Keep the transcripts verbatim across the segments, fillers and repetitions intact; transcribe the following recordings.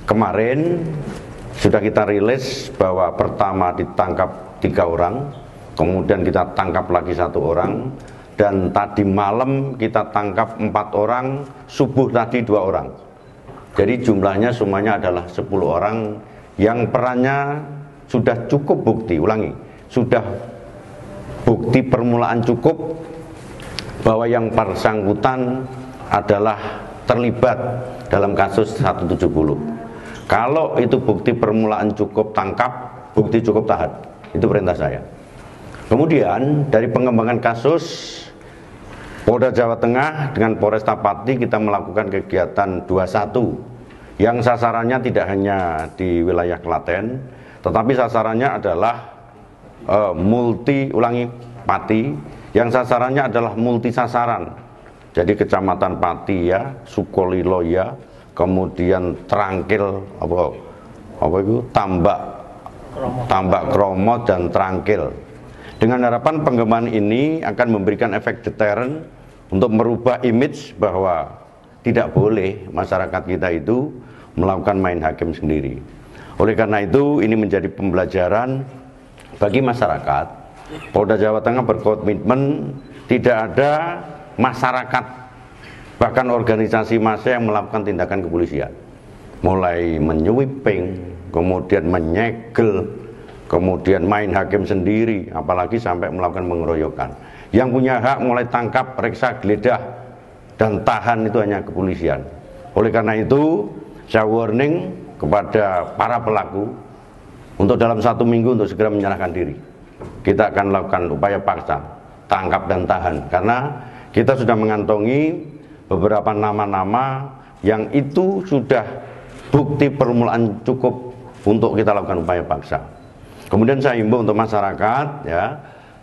Kemarin sudah kita rilis bahwa pertama ditangkap tiga orang, kemudian kita tangkap lagi satu orang, dan tadi malam kita tangkap empat orang, subuh tadi dua orang. Jadi jumlahnya semuanya adalah sepuluh orang yang perannya sudah cukup bukti, ulangi, sudah bukti permulaan cukup bahwa yang bersangkutan adalah terlibat dalam kasus seratus tujuh puluh. Kalau itu bukti permulaan cukup, tangkap, bukti cukup, tahan. Itu perintah saya. Kemudian dari pengembangan kasus, Polda Jawa Tengah dengan Polresta Pati kita melakukan kegiatan dua puluh satu yang sasarannya tidak hanya di wilayah Klaten, tetapi sasarannya adalah uh, multi, ulangi, Pati, yang sasarannya adalah multi sasaran. Jadi Kecamatan Pati ya, Sukolilo ya, kemudian Trangkil, apa, apa itu, Tambak, Tambak Kromot dan Trangkil. Dengan harapan pengembangan ini akan memberikan efek deterren untuk merubah image bahwa tidak boleh masyarakat kita itu melakukan main hakim sendiri. Oleh karena itu ini menjadi pembelajaran bagi masyarakat. Polda Jawa Tengah berkomitmen tidak ada masyarakat bahkan organisasi massa yang melakukan tindakan kepolisian, mulai menyweeping, kemudian menyegel, kemudian main hakim sendiri, apalagi sampai melakukan pengeroyokan. Yang punya hak mulai tangkap, reksa, geledah, dan tahan itu hanya kepolisian. Oleh karena itu saya warning kepada para pelaku untuk dalam satu minggu untuk segera menyerahkan diri. Kita akan lakukan upaya paksa, tangkap dan tahan, karena kita sudah mengantongi beberapa nama-nama yang itu sudah bukti permulaan cukup untuk kita lakukan upaya paksa. Kemudian saya himbau untuk masyarakat ya,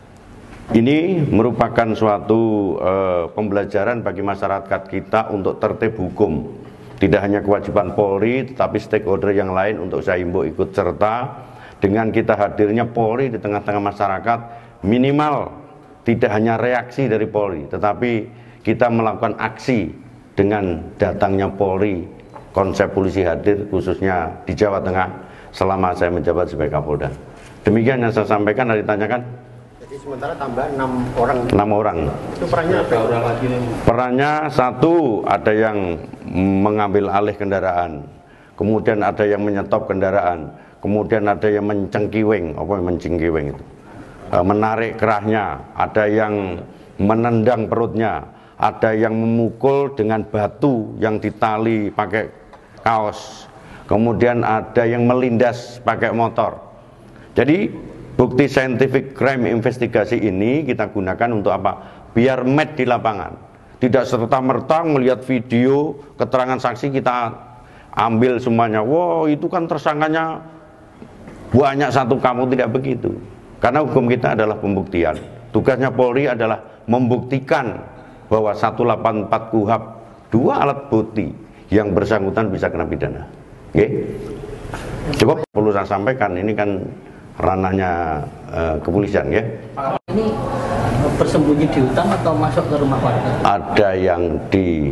ini merupakan suatu uh, pembelajaran bagi masyarakat kita untuk tertib hukum. Tidak hanya kewajiban Polri, tetapi stakeholder yang lain untuk saya himbau ikut serta. Dengan kita hadirnya Polri di tengah-tengah masyarakat, minimal tidak hanya reaksi dari Polri, tetapi kita melakukan aksi dengan datangnya Polri, konsep polisi hadir khususnya di Jawa Tengah selama saya menjabat sebagai Kapolda. Demikian yang saya sampaikan. Ada ditanyakan? Jadi sementara tambah enam orang. enam orang. Itu perannya apa? Orang lagi nih? Perannya satu, ada yang mengambil alih kendaraan, kemudian ada yang menyetop kendaraan, kemudian ada yang mencengkiweng, apa yang mencengkiweng itu? Menarik kerahnya, ada yang menendang perutnya, ada yang memukul dengan batu yang ditali pakai kaos, kemudian ada yang melindas pakai motor. Jadi bukti scientific crime investigasi ini kita gunakan untuk apa? Biar match di lapangan. Tidak serta-merta melihat video, keterangan saksi kita ambil semuanya. Wow, itu kan tersangkanya banyak satu kamu, tidak begitu. Karena hukum kita adalah pembuktian. Tugasnya Polri adalah membuktikan bahwa seratus delapan puluh empat KUHAP dua alat bukti yang bersangkutan bisa kena pidana. Oke? Cukup perlu saya sampaikan, ini kan ranahnya uh, kepolisian ya. Ini bersembunyi di hutan atau masuk ke rumah warga? Ada yang di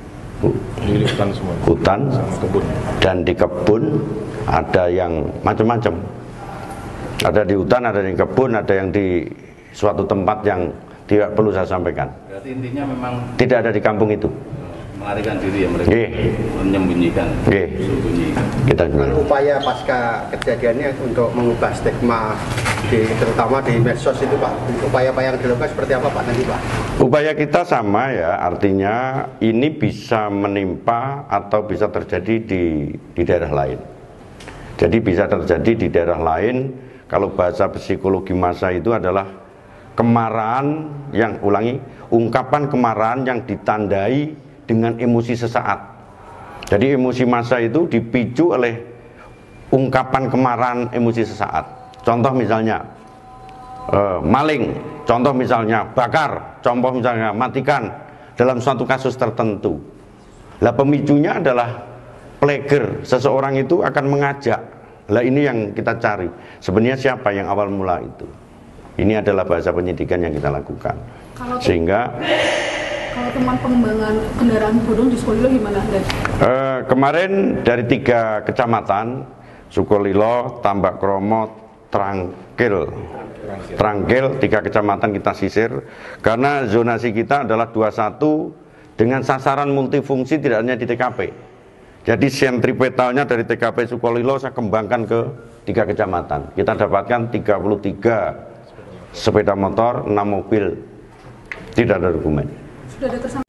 di hutan semua. Hutan sama kebun. Dan di kebun, ada yang macam-macam. Ada di hutan, ada yang di kebun, ada yang di suatu tempat yang tidak perlu saya sampaikan. Berarti intinya memang tidak ada di kampung itu. Melarikan diri ya mereka. Nggih. Menyembunyikan. Nggih. Sembunyikan. Kita juga. Upaya pasca kejadiannya untuk mengubah stigma di, terutama di medsos itu Pak. Upaya-upaya yang dilakukan seperti apa Pak nanti Pak? Upaya kita sama ya, artinya ini bisa menimpa atau bisa terjadi di di daerah lain. Jadi bisa terjadi di daerah lain. Kalau bahasa psikologi massa itu adalah kemarahan yang, ulangi, ungkapan kemarahan yang ditandai dengan emosi sesaat. Jadi emosi massa itu dipicu oleh ungkapan kemarahan emosi sesaat. Contoh misalnya eh, maling, contoh misalnya bakar, contoh misalnya matikan dalam suatu kasus tertentu. Lah pemicunya adalah pleger, seseorang itu akan mengajak. Lah ini yang kita cari. Sebenarnya siapa yang awal mula itu? Ini adalah bahasa penyidikan yang kita lakukan. Sehingga Kalau teman pengembangan kendaraan bodong di Sukolilo gimana? Dan Eh, kemarin dari tiga kecamatan, Sukolilo, Tambak Kromo, Trangkil, Trangkil, tiga kecamatan kita sisir karena zonasi kita adalah dua puluh satu dengan sasaran multifungsi tidak hanya di T K P. Jadi sentripetalnya dari T K P Sukolilo saya kembangkan ke tiga kecamatan. Kita dapatkan tiga puluh tiga sepeda motor, enam mobil, tidak ada dokumen. sudah ada tersangka?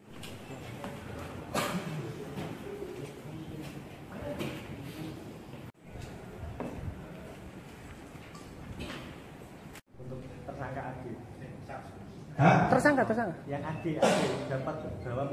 Tersangka, tersangka. Yang adik, adik dapat bawa.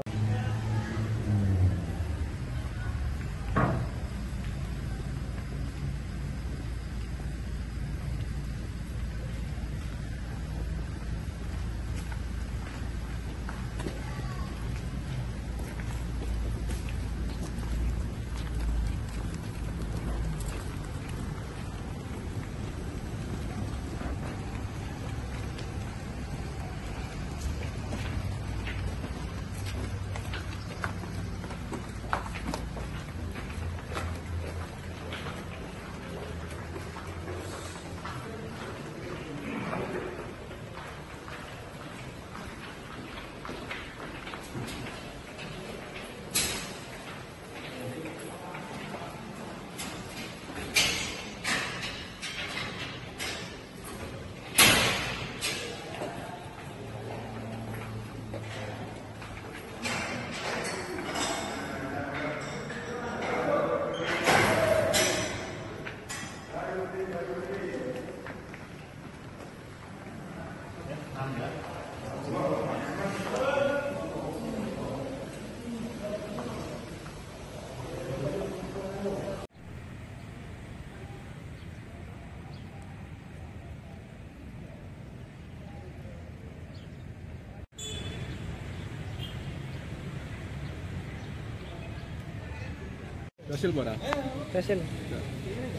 Hasil mana? Hasil.